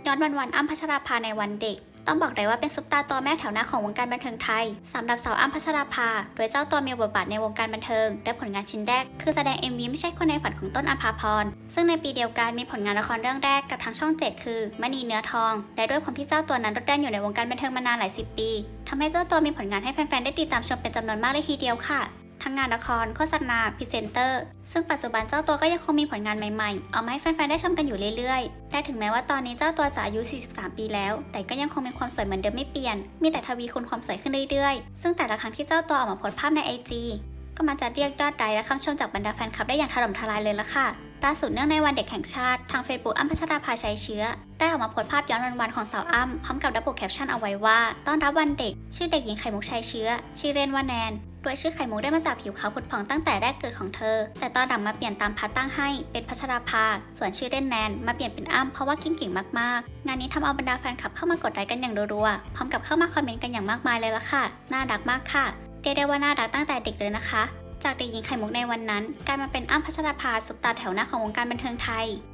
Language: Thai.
ย้อนวันอ้ำพัชราภาในวันเด็กต้องบอกเลยว่าเป็นซุปตาตัวแม่แถวหน้าของวงการบันเทิงไทยสำหรับสาวอ้ำพัชราภาโดยเจ้าตัวมีบทบาทในวงการบันเทิงและผลงานชิ้นแรกคือแสดง MV ไม่ใช่คนในฝันของต้นอภาพรซึ่งในปีเดียวกันมีผลงานละครเรื่องแรกกับทางช่อง 7คือมณีเนื้อทองและด้วยความที่เจ้าตัวนั้นโดดเด่นอยู่ในวงการบันเทิงมานานหลาย10 ปีทำให้เจ้าตัวมีผลงานให้แฟนๆได้ติดตามชมเป็นจำนวนมากเลยทีเดียวค่ะทั้งงานละครโฆษณาพรีเซนเตอร์ซึ่งปัจจุบันเจ้าตัวก็ยังคงมีผลงานใหม่ๆเอามาให้แฟนๆได้ชมกันอยู่เรื่อยๆและถึงแม้ว่าตอนนี้เจ้าตัวจะอายุ 43 ปีแล้วแต่ก็ยังคงมีความสวยเหมือนเดิมไม่เปลี่ยนมีแต่ทวีคูณความสวยขึ้นเรื่อยๆซึ่งแต่ละครั้งที่เจ้าตัวออกมาโพสต์ภาพใน IG ก็มันจะเรียกยอดไลค์และคำชมจากบรรดาแฟนคลับได้อย่างถล่มทลายเลยละค่ะล่าสุดเนื่องในวันเด็กแห่งชาติทาง Facebook อ้ำพัชราภาชัยเชื้อได้ออกมาโพสต์ภาพย้อนวันของสาวอ้ำพร้อมกับระบุแคปชั่นเอาไว้ว่าต้อนรับวันเด็กชื่อเด็กหญิงไข่มุกชัยเชื้อชื่อเล่นว่าแนนโดยชื่อไข่มุกได้มาจากผิวขาวผุดผ่องตั้งแต่แรกเกิดของเธอแต่ตอนหลังมาเปลี่ยนตามพัดตั้งให้เป็นพัชราภาส่วนชื่อเล่นแนนมาเปลี่ยนเป็นอ้ำเพราะว่าเก่งมากๆงานนี้ทำเอาบรรดาแฟนคลับเข้ามากดไลค์กันอย่างรัวๆพร้อมกับเข้ามาคอมเมนต์กันอย่างมากมายเลยละค่ะน่ารักมากค่ะเรียกได้ว่าน่ารักตั้งแต่เด็กเลยนะคะจากเด็กหญิงไข่มุกในวันนั้นกลายมาเป็นอ้ำพัชราภาซุปตาแถวหน้าของวงการบันเทิงไทย